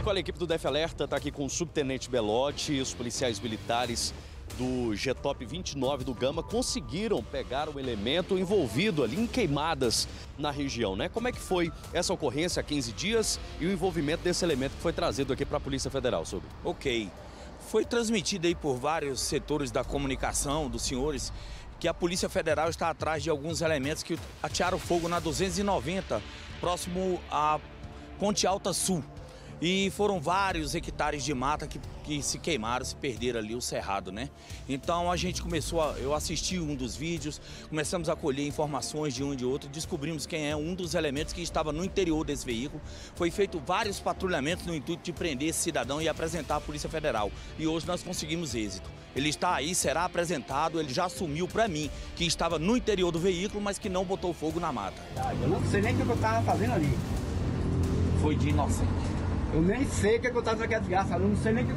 Nicole, a equipe do DF Alerta está aqui com o subtenente Belotti e os policiais militares do GTOP 29 do Gama conseguiram pegar um elemento envolvido ali em queimadas na região, né? Como é que foi essa ocorrência há 15 dias e o envolvimento desse elemento que foi trazido aqui para a Polícia Federal, sobre? Ok. Foi transmitido aí por vários setores da comunicação dos senhores que a Polícia Federal está atrás de alguns elementos que atearam fogo na 290, próximo à Ponte Alta Sul. E foram vários hectares de mata que se queimaram, se perderam ali o cerrado, né? Então a gente eu assisti um dos vídeos, começamos a colher informações de um e de outro, descobrimos quem é um dos elementos que estava no interior desse veículo. Foi feito vários patrulhamentos no intuito de prender esse cidadão e apresentar à Polícia Federal. E hoje nós conseguimos êxito. Ele está aí, será apresentado, ele já assumiu para mim que estava no interior do veículo, mas que não botou fogo na mata. Eu não sei nem o que eu estava fazendo ali. Foi de inocente. Eu nem sei o que eu estava fazendo aquela desgraça, eu não sei nem o que...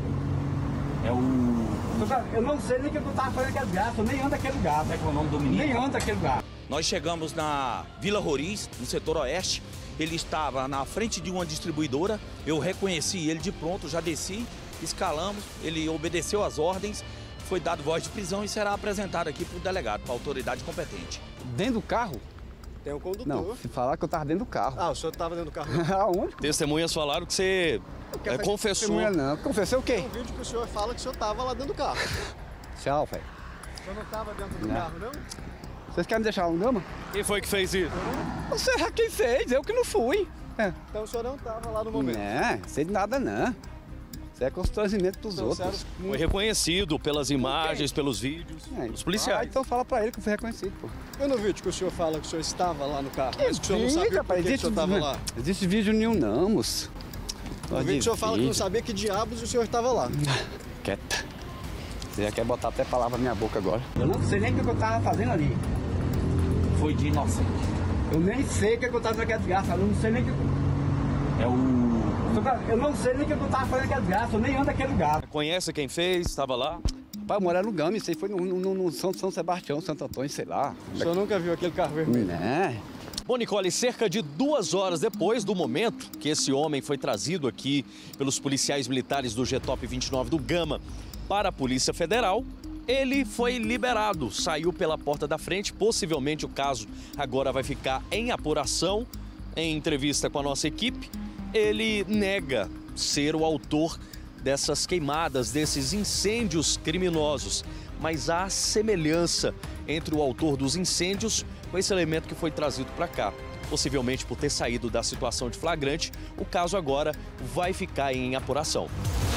Eu não sei nem o que eu estava fazendo aquela desgraça, eu nem ando naquele lugar. Como é que é o nome do menino? Nem ando naquele lugar. Nós chegamos na Vila Roriz, no setor oeste. Ele estava na frente de uma distribuidora, eu reconheci ele de pronto, já desci, escalamos, ele obedeceu às ordens, foi dado voz de prisão e será apresentado aqui para o delegado, para a autoridade competente. Dentro do carro? Tem um condutor. Não, se falar que eu tava dentro do carro. Ah, o senhor estava dentro do carro? Aonde? Testemunhas falaram que você confessou. Testemunha não. Confessei o quê? Tem um vídeo que o senhor fala que o senhor estava lá dentro do carro. Tchau, velho. O senhor não estava dentro do Não. carro, não? Vocês querem me deixar um Gama? Quem foi que fez isso? Não sei quem fez, eu que não fui. Então o senhor não estava lá no momento. Não, sei de nada não. Isso é constrangimento pros Então, outros. Foi reconhecido pelas imagens, pelos vídeos, pelos policiais. Então fala pra ele que eu fui reconhecido, pô. Eu no vídeo que o senhor fala que o senhor estava lá no carro, mas que o senhor não sabia rapaz, por que o senhor estava lá. Existe vídeo nenhum não, moço. No vídeo o senhor fala que não sabia que diabos o senhor estava lá. Quieta. Você já quer botar até palavra na minha boca agora. Eu não sei nem o que eu estava fazendo ali. Foi de inocente. Eu nem sei o que eu estava fazendo aquela desgraça, eu não sei nem o que... Eu não sei nem o que eu estava fazendo aquela desgraça, eu nem ando naquele lugar. Conhece quem fez? Estava lá? Pai, eu morava no Gama, isso aí foi no São Sebastião, Santo Antônio, sei lá. O senhor nunca viu aquele carro vermelho? Né? Bom, Nicole, cerca de 2 horas depois do momento que esse homem foi trazido aqui pelos policiais militares do GTOP 29 do Gama para a Polícia Federal, ele foi liberado, saiu pela porta da frente. Possivelmente o caso agora vai ficar em apuração. Em entrevista com a nossa equipe, ele nega ser o autor dessas queimadas, desses incêndios criminosos. Mas há semelhança entre o autor dos incêndios com esse elemento que foi trazido para cá. Possivelmente por ter saído da situação de flagrante, o caso agora vai ficar em apuração.